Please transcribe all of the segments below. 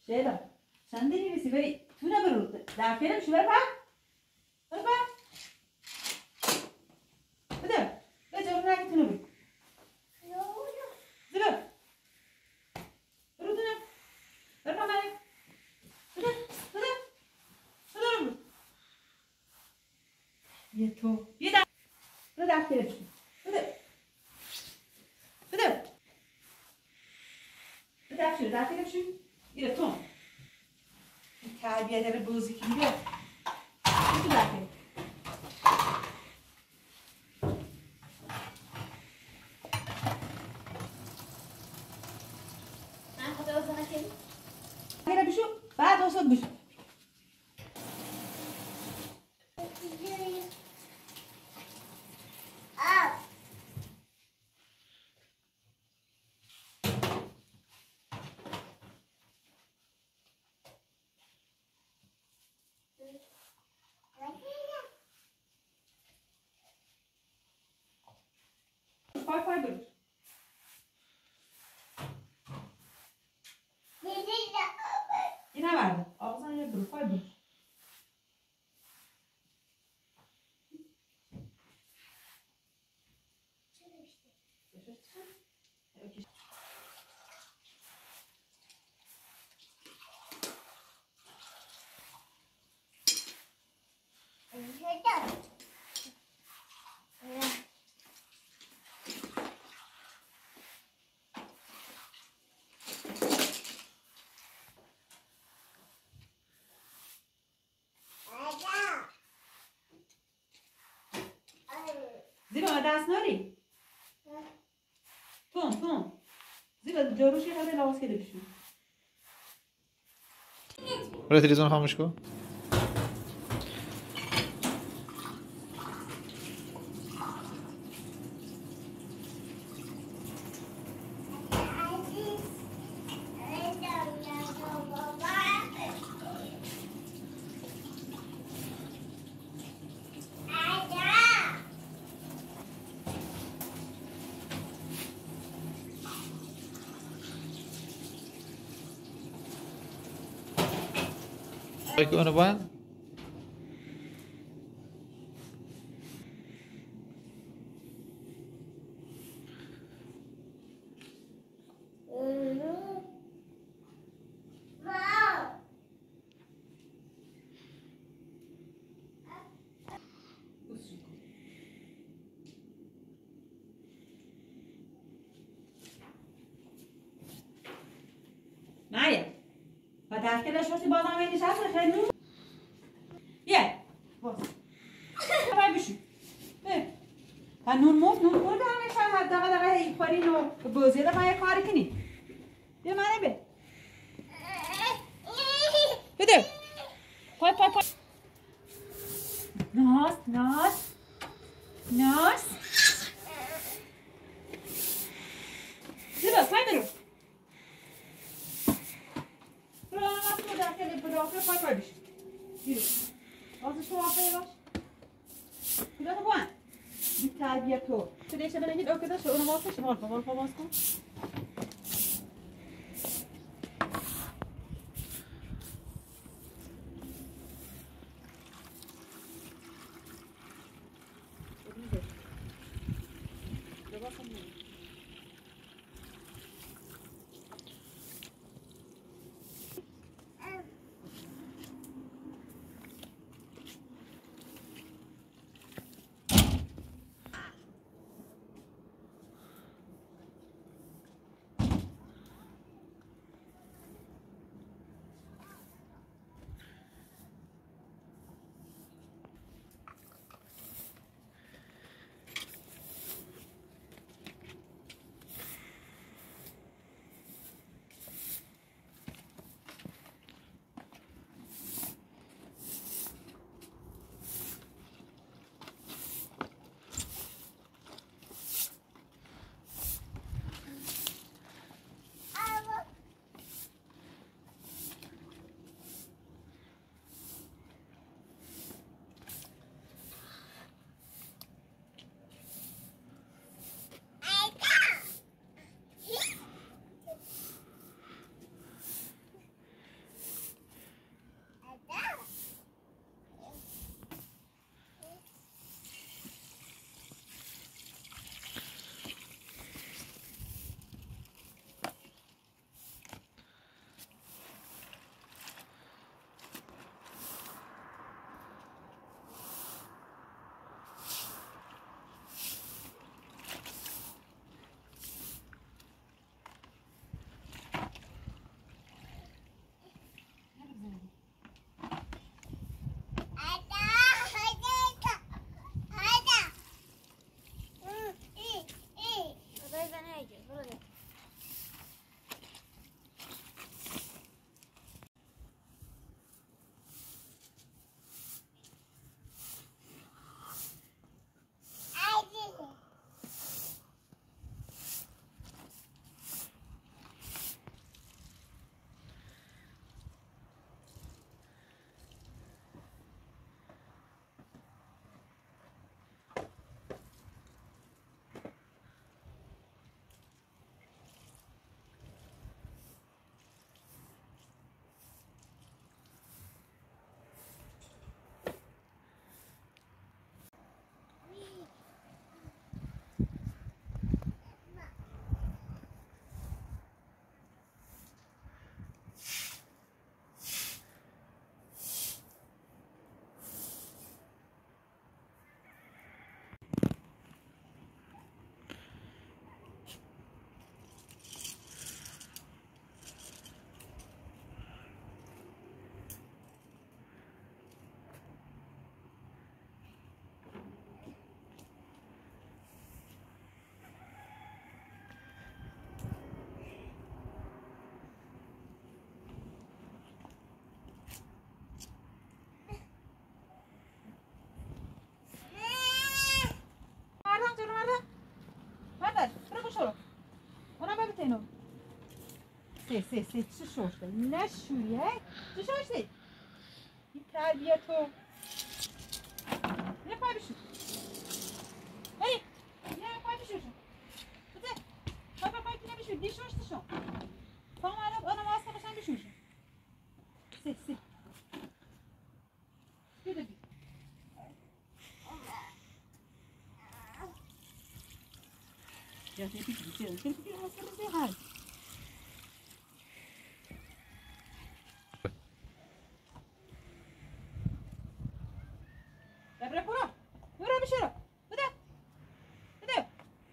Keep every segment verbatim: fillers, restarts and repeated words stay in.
شیدا چند دیگه بیسی بری تو نبرو دفعه شو برپا برپا بده بده جلو نگی تو نبرو زبر برو تو نبرو برپا مریم بده بده بده برو یه تو یه دفعه بده دفعه بشو بده بده بده دفعه دفعه بشو یه تو تربیت داره بازی که میگه تو دفعه من خدا ازنه که اگه بشو بعد واسط بشو پای پای برو این هم برده آقا یه برو پای برو زیبا دست ناری تون تون زیبا جاروش یه خواهده لباس کده بشون برای تلویزیون خاموش کن اونو باید مریم و تحکیل شورتی بازم همه نشست خیلی نون یه باز بای بشو و نون مفت نون خورده همه شب حد دقیقه دقیقه این خورین و بازی دقیقه یه کاری کنی بیا منه به بده پای پای پای ناس ناس ناس زیبا پای برو برو ناس برو داخل برو داخل پای پای بشو بیرو آزش رو آفه باش کجا تو بان بی تربیت تو تو دیشه بلنگید اوکده شو اونو باز کن مالفا مالفا باز کن سه سه سه چی شوشته نشویه چی شوشته این تربیه تو نه پای بشو هی نه پای بشو بده پای پای پای که نبشو دی شوشته شو تا مرد آنم آسته باشن بشوشو سه سه بده بی یا سه بی بی بی بی بی بی بی Dobra, pura. Dobra, bishiro. Bada. Bada.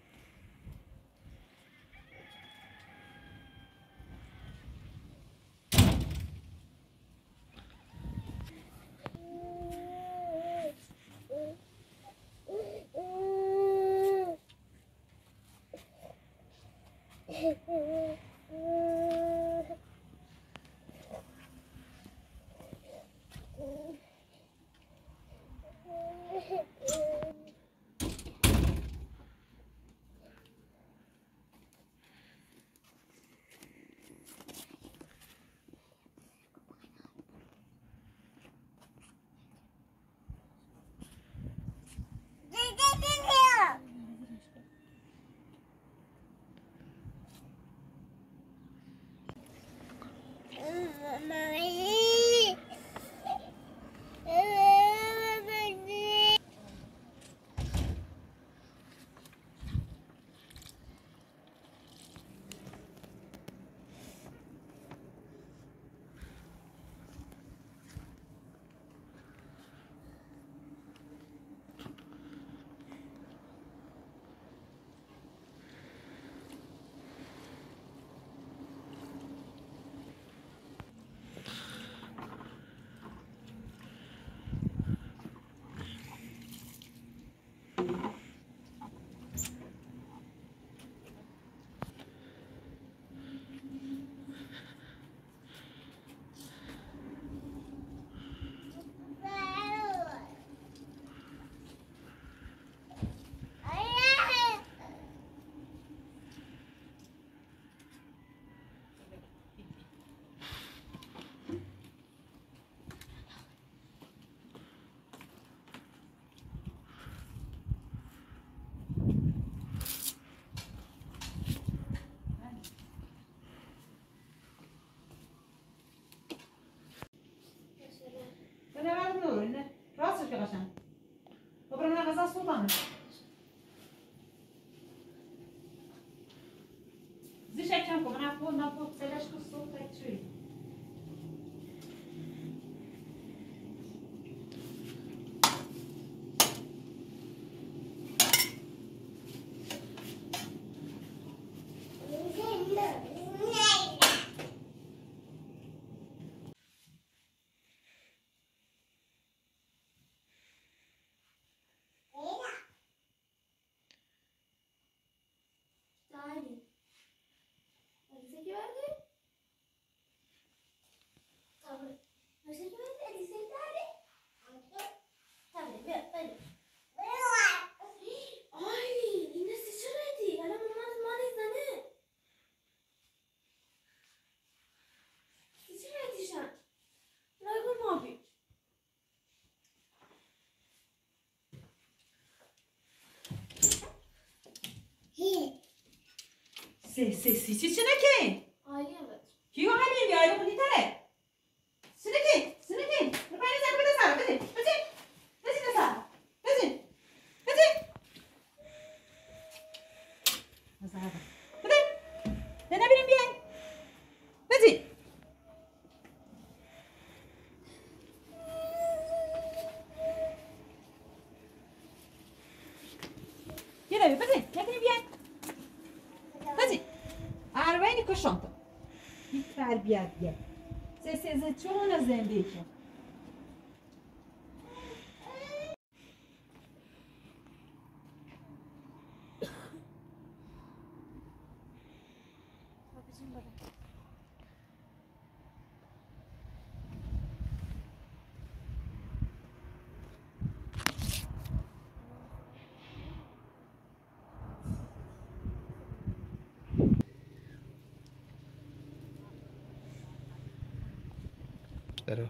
راستش که قشنگ ببرم نه غذا سوزانه زیش کم کن نه پول نه پول سلش کو سوت چی سه سه سی چی چی نکی؟ آیه بود. کیو علی بیای خودی تره؟ سنکی سنکی رو پایین زن بده سر بده بده بده سر بده بده بده بده ده نبینیم بیای بده یه نبی بده نبینیم بیای بده اربعینی کشانتا این تربیتیه سه سه زد چون زندگی دراز.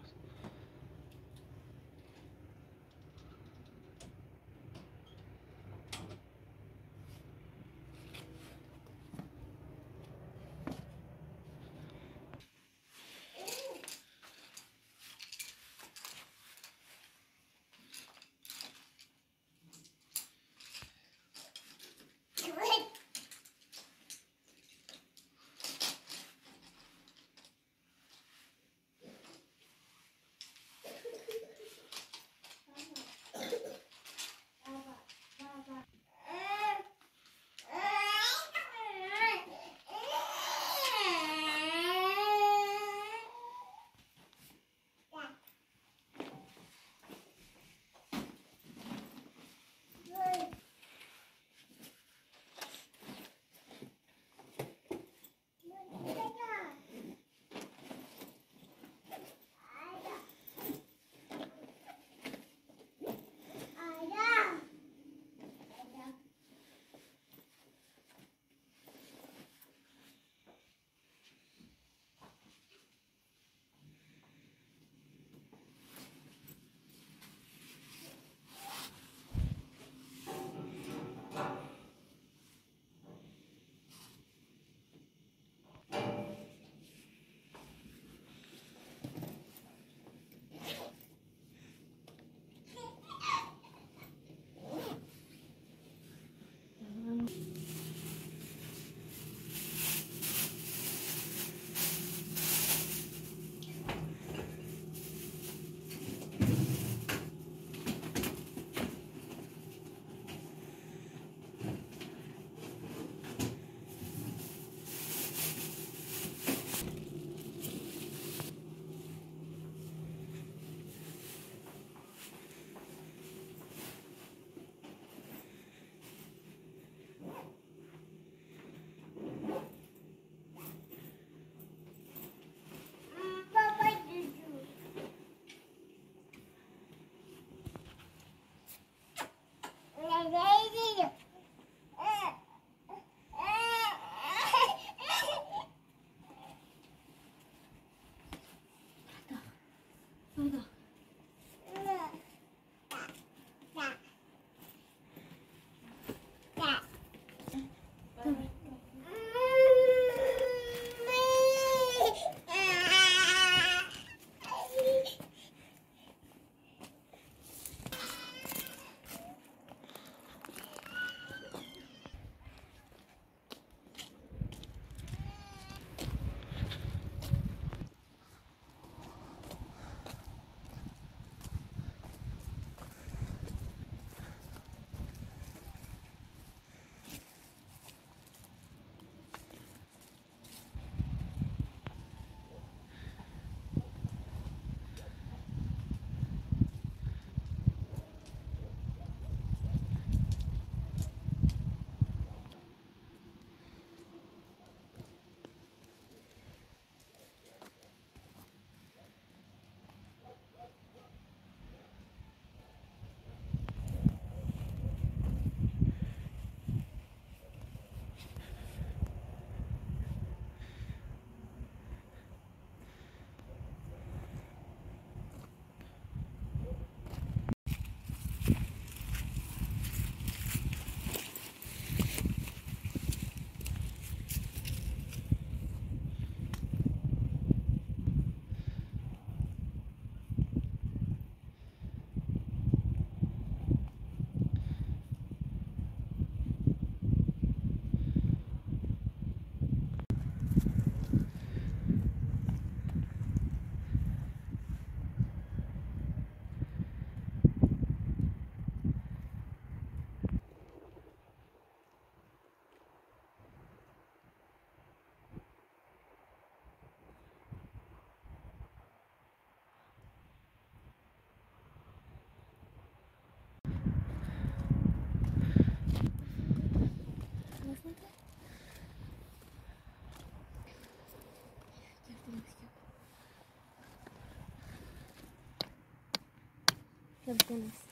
Yapacağız.